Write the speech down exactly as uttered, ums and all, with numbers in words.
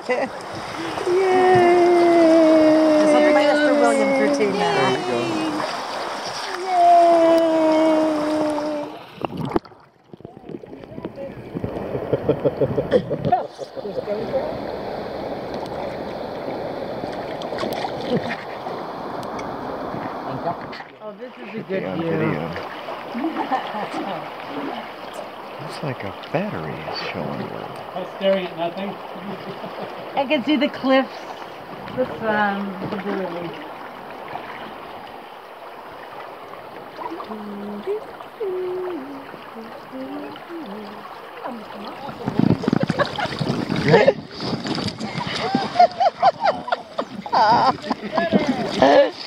This will be Mister Williams' routine now. There you go. Oh, this is a good On view. video. Looks like a battery is showing. I'm staring at nothing. I can see the cliffs, the sun, the birds. Ready?